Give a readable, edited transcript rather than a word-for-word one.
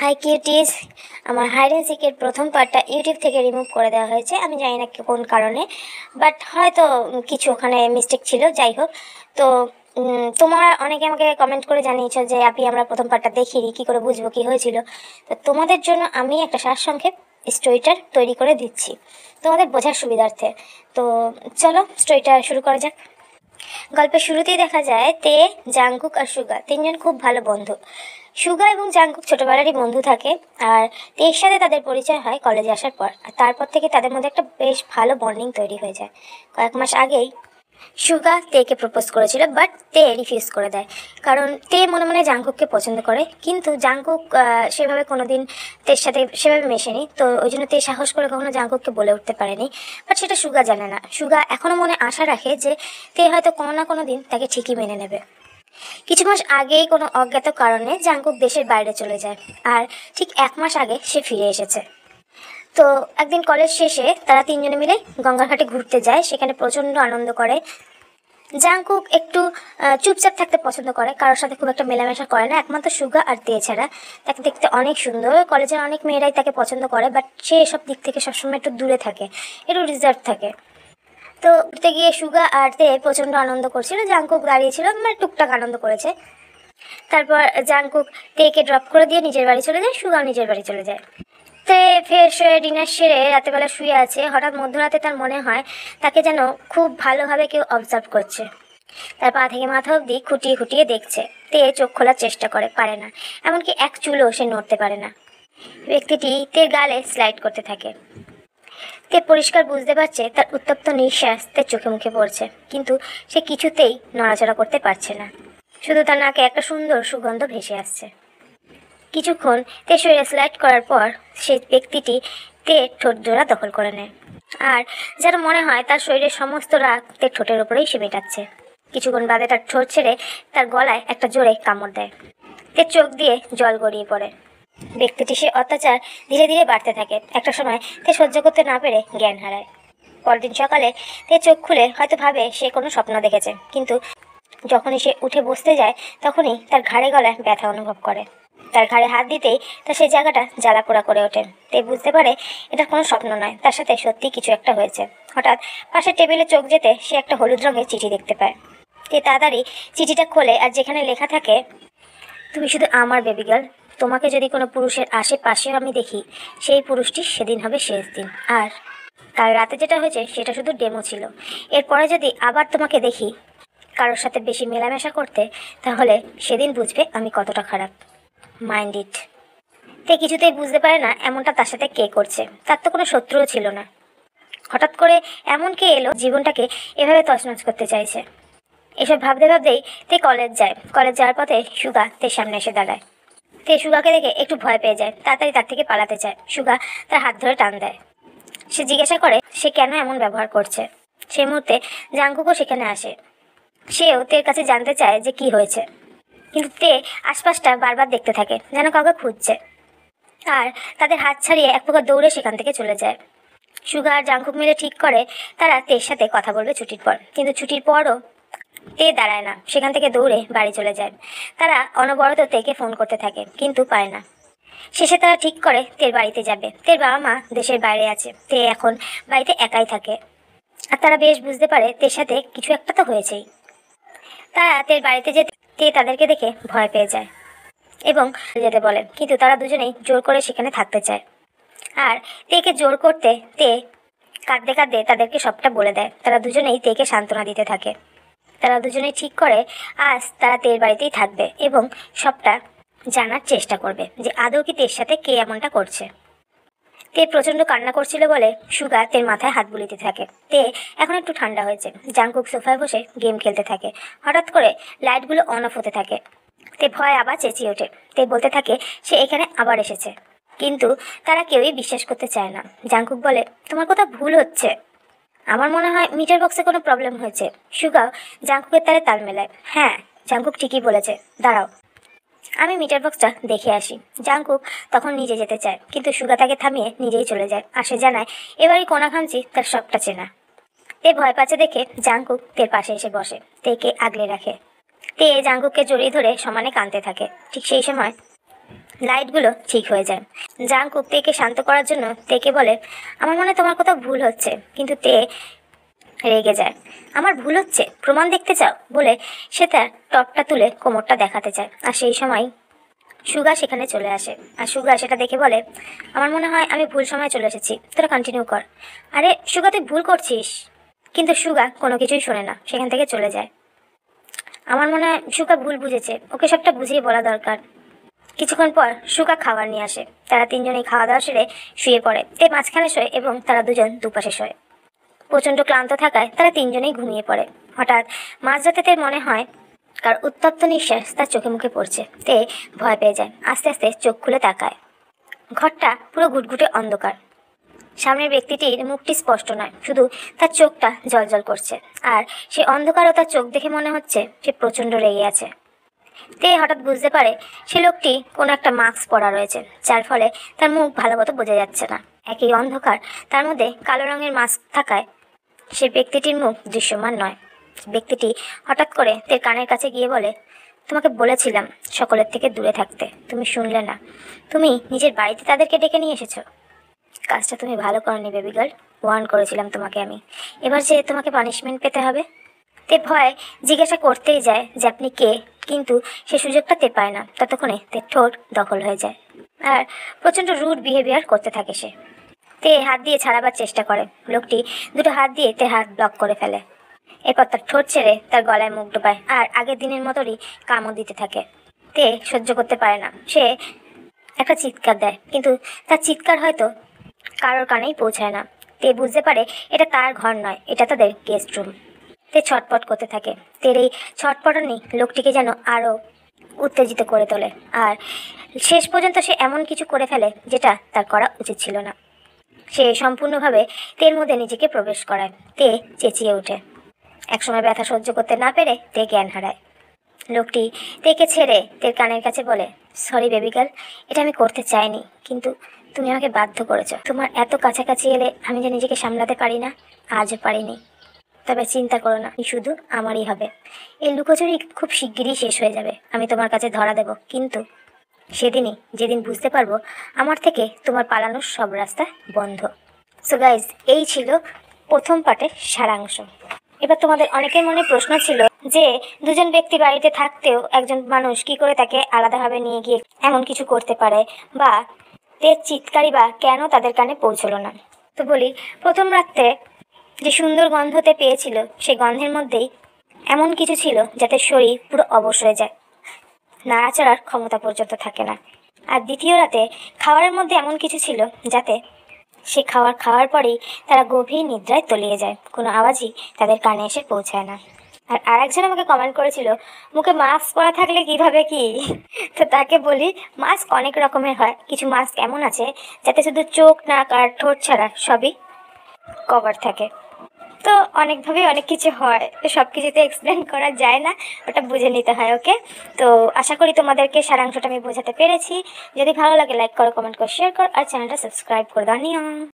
High cuties, আমার hide and সিকের প্রথম পার্টটা ইউটিউব থেকে রিমুভ করে দেওয়া হয়েছে। আমি জানি না কোন কারণে, বাট হয়তো কিছু ওখানে মিস্টেক ছিল। যাই হোক, তো তোমরা অনেকে আমাকে কমেন্ট করে জানিয়েছো যে আপনি আমরা প্রথম পার্টটা দেখিনি, কী করে বুঝবো কী হয়েছিল। তো তোমাদের জন্য আমি একটা সারসংক্ষেপ স্টোরিটার তৈরি করে দিচ্ছি তোমাদের বোঝার সুবিধার্থে। তো চলো স্টোরিটা শুরু করা যাক। গল্পের শুরুতেই দেখা যায় তে, জাংকুক আর সুগা তিনজন খুব ভালো বন্ধু। সুগা এবং জাংকুক ছোটবেলারই বন্ধু থাকে, আর তের সাথে তাদের পরিচয় হয় কলেজে আসার পর। আর তারপর থেকে তাদের মধ্যে একটা বেশ ভালো বন্ডিং তৈরি হয়ে যায়। কয়েক মাস আগেই সুগা তেকে প্রপোজ করেছিল, বাট তে রিফিউজ করে দেয়, কারণ তে মনে মনে জাংকুককে পছন্দ করে। কিন্তু জাংকুক সেভাবে কোনোদিন তের সাথে সেভাবে মেশেনি, তো ওই জন্য তে সাহস করে কখনো জাংকুককে বলে উঠতে পারেনি। বাট সেটা সুগা জানে না। সুগা এখনও মনে আশা রাখে যে তে হয়তো কোনো না কোনো দিন তাকে ঠিকই মেনে নেবে। কিছু মাস আগেই কোনো অজ্ঞাত কারণে জাংকুক দেশের বাইরে চলে যায়, আর ঠিক 1 মাস আগে সে ফিরে এসেছে। তো একদিন কলেজ শেষে তারা তিনজনে মিলে গঙ্গার ঘাটে ঘুরতে যায়, সেখানে প্রচণ্ড আনন্দ করে। জাংকুক একটু চুপচাপ থাকতে পছন্দ করে, কারোর সাথে খুব একটা মেলামেশা করে না, একমাত্র সুগা আর তে ছাড়া। তাকে দেখতে অনেক সুন্দর, কলেজের অনেক মেয়েরাই তাকে পছন্দ করে, বাট সে এসব দিক থেকে সবসময় একটু দূরে থাকে, একটু রিজার্ভ থাকে। তো ঘুরতে গিয়ে সুগা আর তে প্রচণ্ড আনন্দ করছিল, জাংকুক দাঁড়িয়েছিল, মানে টুকটাক আনন্দ করেছে। তারপর জাংকুক তেকে ড্রপ করে দিয়ে নিজের বাড়ি চলে যায়, সুগাও নিজের বাড়ি চলে যায়। তে ফ্রেশ হয়ে ডিনার সেরে রাতেবেলা শুয়ে আছে। হঠাৎ মধ্যরাতে তার মনে হয় তাকে যেন খুব ভালোভাবে কেউ অবজার্ভ করছে। তার পা থেকে মাথা অবধি খুঁটিয়ে খুঁটিয়ে দেখছে। তে চোখ খোলার চেষ্টা করে, পারে না, এমনকি এক চুলও সে নড়তে পারে না। ব্যক্তিটি তের গালে স্লাইড করতে থাকে। তে পরিষ্কার বুঝতে পারছে তার উত্তপ্ত নিঃশ্বাস তার চোখে মুখে পড়ছে, কিন্তু সে কিছুতেই নড়াচড়া করতে পারছে না। শুধু তার নাকে একটা সুন্দর সুগন্ধ ভেসে আসছে। কিছুক্ষণ তে শরীরে স্লাইড করার পর সেই ব্যক্তিটি তের ঠোঁট জোড়া দখল করে নেয়, আর যেন মনে হয় তার শরীরের সমস্ত রাগ তের ঠোঁটের উপরেই সে মেটাচ্ছে। কিছুক্ষণ বাদে তার ঠোঁট ছেড়ে তার গলায় একটা জোরে কামড় দেয়। তের চোখ দিয়ে জল গড়িয়ে পড়ে। ব্যক্তিটি সে অত্যাচার ধীরে ধীরে বাড়তে থাকে। একটা সময় তে সহ্য করতে না পেরে জ্ঞান হারায়। পরদিন সকালে তে চোখ খুলে হয়তো ভাবে সে কোনো স্বপ্ন দেখেছে, কিন্তু যখনই সে উঠে বসতে যায় তখনই তার ঘাড়ে গলায় ব্যথা অনুভব করে। তার ঘাড়ে হাত দিতেই তার সেই জায়গাটা জ্বালা পোড়া করে ওঠে। তে বুঝতে পারে এটা কোনো স্বপ্ন নয়, তার সাথে সত্যি কিছু একটা হয়েছে। হঠাৎ পাশের টেবিলে চোখ যেতে সে একটা হলুদ রঙের চিঠি দেখতে পায়। তে তাড়াতাড়ি চিঠিটা খোলে, আর যেখানে লেখা থাকে, তুমি শুধু আমার বেবি গার্ল, তোমাকে যদি কোনো পুরুষের আশেপাশেও আমি দেখি, সেই পুরুষটি সেদিন হবে শেষ দিন। আর কাল রাতে যেটা হয়েছে সেটা শুধু ডেমো ছিল। এরপরে যদি আবার তোমাকে দেখি কারোর সাথে বেশি মেলামেশা করতে, তাহলে সেদিন বুঝবে আমি কতটা খারাপ। Mind it. তে কিছুতেই বুঝতে পারে না এমনটা তার সাথে কে করছে। তার তো কোনো শত্রুও ছিল না। হঠাৎ করে এমন কে এলো জীবনটাকে এভাবে তছনছ করতে চাইছে। এসব ভাবতে ভাবতেই তে কলেজ যায়। কলেজ যাওয়ার পথে সুগা তের সামনে এসে দাঁড়ায়। তে সুগাকে দেখে একটু ভয় পেয়ে যায়, তাড়াতাড়ি তার থেকে পালাতে চায়। সুগা তার হাত ধরে টান দেয়। সে জিজ্ঞাসা করে সে কেন এমন ব্যবহার করছে। সেই মুহূর্তে জাংকুকও সেখানে আসে। সেও তের কাছে জানতে চায় যে কি হয়েছে, কিন্তু তে আশপাশটা বারবার দেখতে থাকে, যেন কাউকে খুঁজছে। আর তাদের হাত ছাড়িয়ে এক প্রকার দৌড়ে সেখান থেকে চলে যায়। সুগা আর জাংকুক মিলে ঠিক করে তারা তের সাথে কথা বলবে ছুটির পর, কিন্তু ছুটির পরও তে দাঁড়ায় না, সেখান থেকে দৌড়ে বাড়ি চলে যায়। তারা অনবরত তেকে ফোন করতে থাকে, কিন্তু পায় না। শেষে তারা ঠিক করে তের বাড়িতে যাবে। তের বাবা মা দেশের বাইরে আছে, তে এখন বাড়িতে একাই থাকে। আর তারা বেশ বুঝতে পারে তের সাথে কিছু একটা তো হয়েছেই। তারা তের বাড়িতে যেতে তে তাদেরকে দেখে ভয় পেয়ে যায় এবং যেতে বলে, কিন্তু তারা দুজনেই জোর করে সেখানে থাকতে চায়। আর তেকে জোর করতে তে কাঁদতে কাঁদতে তাদেরকে সবটা বলে দেয়। তারা দুজনেই তেকে সান্ত্বনা দিতে থাকে। তারা দুজনেই ঠিক করে আজ তারা তের বাড়িতেই থাকবে এবং সবটা জানার চেষ্টা করবে যে আদৌ কি তের সাথে কে এমনটা করছে। তে প্রচণ্ড কান্না করছিল বলে সুগা তের মাথায় হাত বুলিতে থাকে। তে এখন একটু ঠান্ডা হয়েছে। জাংকুক সোফায় বসে গেম খেলতে থাকে। হঠাৎ করে লাইটগুলো অন অফ হতে থাকে। তে ভয় আবার চেঁচিয়ে ওঠে। তে বলতে থাকে সে এখানে আবার এসেছে, কিন্তু তারা কেউই বিশ্বাস করতে চায় না। জাংকুক বলে, তোমার কথা ভুল হচ্ছে, আমার মনে হয় মিটার বক্সে কোনো প্রবলেম হয়েছে। সুগাও জাংকুকের তালে তাল মেলায়। হ্যাঁ, জাংকুক ঠিকই বলেছে, দাঁড়াও আমি মিটার বক্সটা দেখে আসি। জাংকুক তখন নিজে যেতে চায়, কিন্তু সুগা তাকে থামিয়ে নিজেই চলে যায়। আর সে জানায় এবারই কোনাখামচি তার সবটা চেনা। তে ভয় পাচ্ছে দেখে জাংকুক তের পাশে এসে বসে, তেকে আগলে রাখে। তে জাংকুককে জড়িয়ে ধরে সমানে কাঁদতে থাকে। ঠিক সেই সময় লাইটগুলো ঠিক হয়ে যায়। জাংকুক তেকে শান্ত করার জন্য তেকে বলে, আমার মনে হয় তোমার কোথাও ভুল হচ্ছে। কিন্তু তে রেগে যায়। আমার ভুল হচ্ছে, প্রমাণ দেখতে চাও বলে সে তার টপটা তুলে কোমরটা দেখাতে চায়। আর সেই সময় সুগা সেখানে চলে আসে। আর সুগা সেটা দেখে বলে, আমার মনে হয় আমি ভুল সময় চলে এসেছি, তোরা কন্টিনিউ কর। আরে সুগা, তুই ভুল করছিস। কিন্তু সুগা কোনো কিছুই শোনে না, সেখান থেকে চলে যায়। আমার মনে হয় সুগা ভুল বুঝেছে, ওকে সবটা বুঝিয়ে বলা দরকার। কিছুক্ষণ পর সুগা খাবার নিয়ে আসে। তারা তিনজনেই খাওয়া দাওয়া সেরে শুয়ে পড়ে। তে মাঝখানে শোয় এবং তারা দুজন দুপাশে শোয়। প্রচণ্ড ক্লান্ত থাকায় তারা তিনজনেই ঘুমিয়ে পড়ে। হঠাৎ মাঝরাতে তের মনে হয় কার উত্তপ্ত নিঃশ্বাস তার চোখে মুখে পড়ছে। তে ভয় পেয়ে যায়। আস্তে আস্তে চোখ খুলে তাকায়। ঘরটা পুরো ঘুটঘুটে অন্ধকার। সামনের ব্যক্তিটির মুখটি স্পষ্ট নয়, শুধু তার চোখটা জ্বলজ্বল করছে। আর সে অন্ধকার ও তার চোখ দেখে মনে হচ্ছে সে প্রচণ্ড রেগে আছে। তে হঠাৎ বুঝতে পারে সে লোকটি কোনো একটা মাস্ক পরা রয়েছে, যার ফলে তার মুখ ভালো মতো বোঝা যাচ্ছে না। একই অন্ধকার, তার মধ্যে কালো রঙের মাস্ক থাকায় সে ব্যক্তিটির মুখ দৃশ্যমান নয়। ব্যক্তিটি হঠাৎ করে তের কানের কাছে গিয়ে বলে, তোমাকে বলেছিলাম সকলের থেকে দূরে থাকতে, তুমি শুনলে না। তুমি নিজের বাড়িতে তাদেরকে ডেকে নিয়ে এসেছো। কাজটা তুমি ভালো করনি বেবি গার্ল, ওয়ার্ন করেছিলাম তোমাকে আমি। এবার যে তোমাকে পানিশমেন্ট পেতে হবে। তে ভয় জিজ্ঞাসা করতেই যায় যে আপনি কে, কিন্তু সে সুযোগটা তে পায় না। ততক্ষণে তে ঠোঁট দখল হয়ে যায় আর প্রচণ্ড রুড বিহেভিয়ার করতে থাকে সে। তে হাত দিয়ে ছাড়াবার চেষ্টা করে। লোকটি দুটো হাত দিয়ে তে হাত ব্লক করে ফেলে। এরপর তার ঠোঁট ছেড়ে তার গলায় মুখ ডোবায় আর আগের দিনের মতোই কামড় দিতে থাকে। তে সহ্য করতে পারে না, সে একটা চিৎকার দেয়, কিন্তু তার চিৎকার হয়তো কারোর কানেই পৌঁছায় না। তে বুঝতে পারে এটা তার ঘর নয়, এটা তাদের গেস্ট রুম। তে ছটপট করতে থাকে। তের এই ছটপটানি লোকটিকে যেন আরও উত্তেজিত করে তোলে। আর শেষ পর্যন্ত সে এমন কিছু করে ফেলে যেটা তার করা উচিত ছিল না। সে সম্পূর্ণভাবে তের মধ্যে নিজেকে প্রবেশ করায়। তে চেঁচিয়ে ওঠে। একসময় ব্যথা সহ্য করতে না পেরে তে জ্ঞান হারায়। লোকটি তেকে ছেড়ে তের কানের কাছে বলে, সরি বেবি গার্ল, এটা আমি করতে চাইনি, কিন্তু তুমি আমাকে বাধ্য করেছো। তোমার এত কাছাকাছি এলে আমি যে নিজেকে সামলাতে পারি না, আজও পারিনি। তবে চিন্তা করো না, শুধু আমারই হবে। এই লুকোচুরি খুব শিগগিরই শেষ হয়ে যাবে, আমি তোমার কাছে ধরা দেব। কিন্তু সেদিনই, যেদিন বুঝতে পারবো আমার থেকে তোমার পালানোর সব রাস্তা বন্ধ। সো গাইজ, এই ছিল প্রথম পার্টের সারাংশ। এবার তোমাদের অনেকের মনে প্রশ্ন ছিল যে দুজন ব্যক্তি বাড়িতে থাকতেও একজন মানুষ কি করে তাকে আলাদাভাবে নিয়ে গিয়ে এমন কিছু করতে পারে, বা তের চিৎকারই বা কেন তাদের কানে পৌঁছলো না। তো বলি, প্রথম রাত্রে যে সুন্দর গন্ধতে পেয়েছিল, সেই গন্ধের মধ্যেই এমন কিছু ছিল যাতে শরীর পুরো অবশ হয়ে যায়, নাড়াচাড়ার ক্ষমতা পর্যন্ত থাকে না। আর দ্বিতীয় রাতে খাবারের মধ্যে এমন কিছু ছিল যাতে সে খাওয়ার পরেই তারা গভীর নিদ্রায় তলিয়ে যায়, কোনো আওয়াজই তাদের কানে এসে পৌঁছায় না। আর আরেকজন আমাকে কমেন্ট করেছিল, মুখে মাস্ক পরা থাকলে কিভাবে কি। তো তাকে বলি, মাস্ক অনেক রকমের হয়। কিছু মাস্ক এমন আছে যাতে শুধু চোখ, নাক আর ঠোঁট ছাড়া সবই কভার থাকে। তো অনেকভাবে অনেক কিছু হয়, তো সব কিছুতে এক্সপ্লেন করা যায় না, ওটা বুঝে নিতে হয়। ওকে, তো আশা করি তোমাদেরকে সারাংশটা আমি বোঝাতে পেরেছি। যদি ভালো লাগে লাইক করো, কমেন্ট করো, শেয়ার করো আর চ্যানেলটা সাবস্ক্রাইব করে দাও। নিয়ম।